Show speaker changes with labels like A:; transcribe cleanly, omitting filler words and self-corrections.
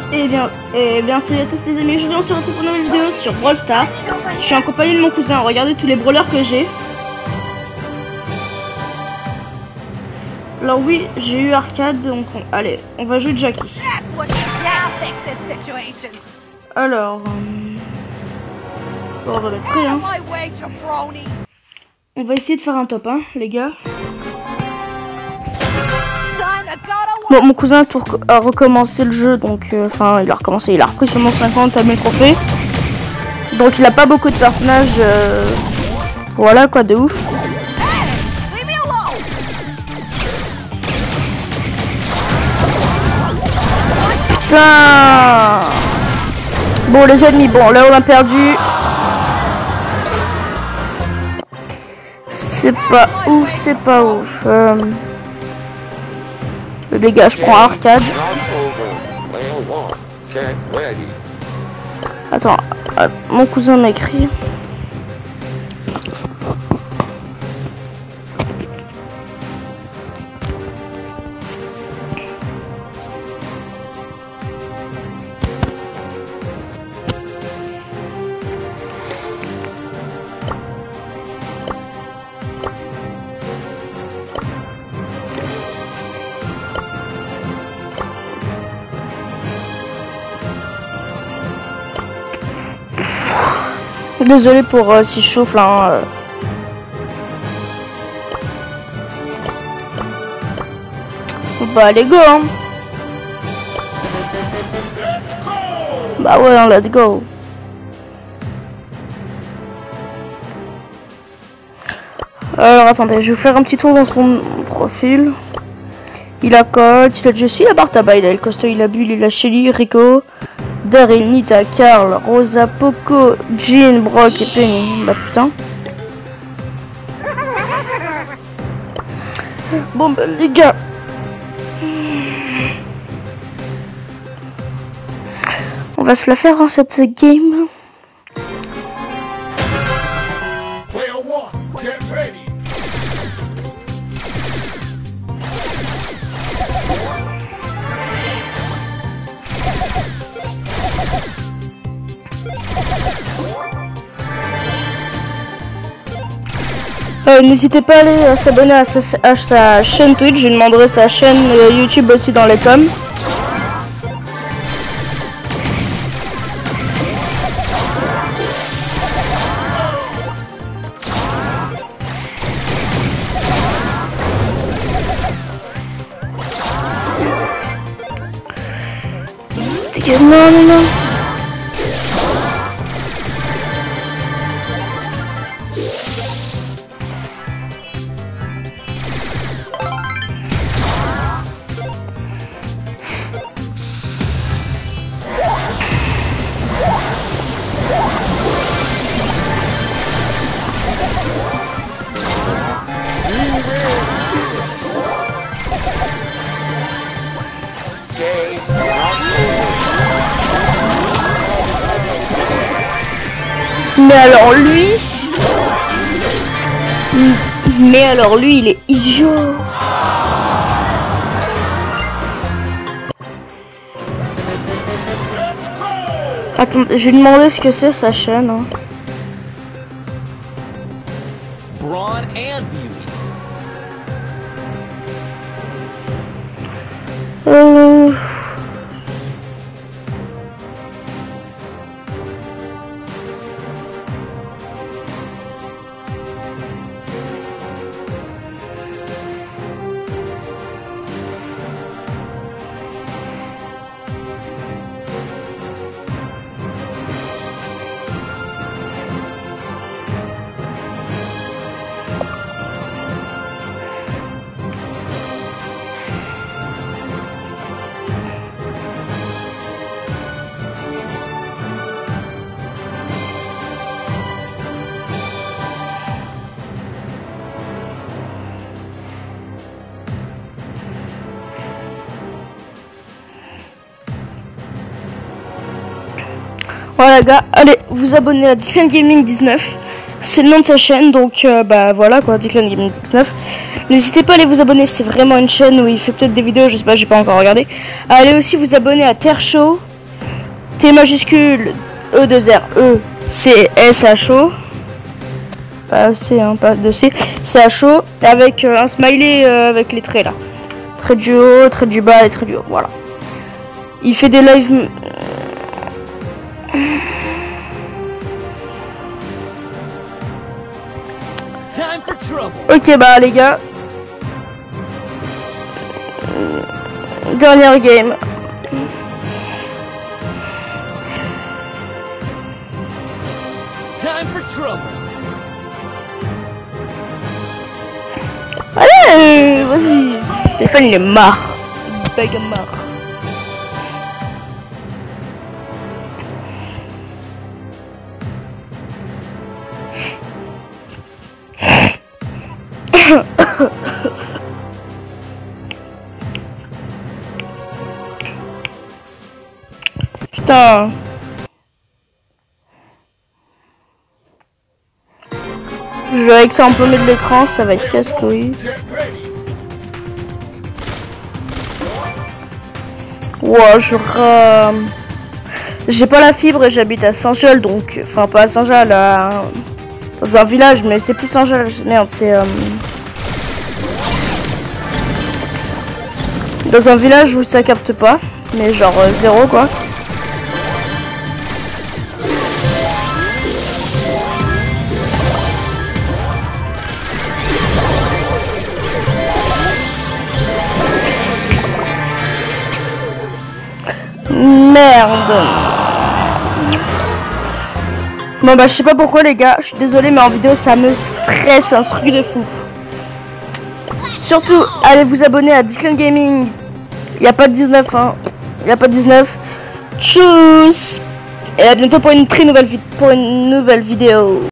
A: Et bien salut à tous les amis, aujourd'hui on se retrouve pour une nouvelle vidéo sur Brawl Stars. Je suis en compagnie de mon cousin, regardez tous les brawlers que j'ai. Alors oui, j'ai eu arcade, donc allez, on va jouer Jackie. Alors, on va mettre prêt, hein. On va essayer de faire un top 1, les gars. Bon, mon cousin a recommencé le jeu, donc enfin il a recommencé, il a repris seulement 50 à 1000 trophées. Donc il a pas beaucoup de personnages, voilà quoi, de ouf. Putain. Bon les amis, bon là on a perdu. C'est pas ouf, c'est pas ouf. Les gars, je prends arcade. Attends, mon cousin m'a écrit. Désolé pour si je chauffe là. Bah allez go hein. Bah ouais hein, let's go. Alors attendez, je vais vous faire un petit tour dans son profil. Il a Colt, il a Jessie, il a Bartaba, il a El Costo, il a Bull, il a Shelly, Rico, Daryl, Nita, Carl, Rosa, Poco, Jean, Brock et Penny. Bah putain. Bon bah les gars. On va se la faire en cette game. N'hésitez pas à aller s'abonner à sa chaîne Twitch, je demanderai sa chaîne YouTube aussi dans les coms. Non. Mais alors lui, il est idiot. Attends, je vais demander ce que c'est sa chaîne. Hein.
B: Brawn and Beauty.
A: Voilà gars, allez vous abonner à Declan Gaming 19. C'est le nom de sa chaîne, donc bah voilà quoi, Declan Gaming 19. N'hésitez pas à aller vous abonner, c'est vraiment une chaîne où il fait peut-être des vidéos, je sais pas, j'ai pas encore regardé. Allez aussi vous abonner à Terre Show, T majuscule, E2R, CSHO. Pas C, hein, pas de C. CHO, avec un smiley avec les traits là. Trait du haut, trait du bas et trait du haut, voilà. Il fait des lives... Ok, bah les gars. Dernière game. Allez, vas-y. Stéphane, il est marre. Big marre. Putain. Je vais avec ça en plein milieu de l'écran, ça va être casse-couille. Wow, j'ai pas la fibre et j'habite à Saint-Gel, donc... Enfin, pas à Saint-Gel, dans un village, mais c'est plus Saint-Gel, merde, c'est... Dans un village où ça capte pas, mais genre zéro, quoi. Merde. Bon bah je sais pas pourquoi les gars, je suis désolée mais en vidéo ça me stresse, un truc de fou. Surtout allez vous abonner à Declan Gaming. Il n'y a pas de 19 hein. Il n'y a pas de 19. Tchuss. Et à bientôt pour une très nouvelle vidéo.